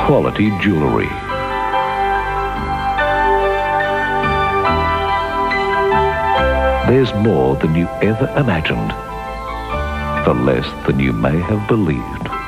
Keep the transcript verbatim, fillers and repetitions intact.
quality jewellery. There's more than you ever imagined, for less than you may have believed.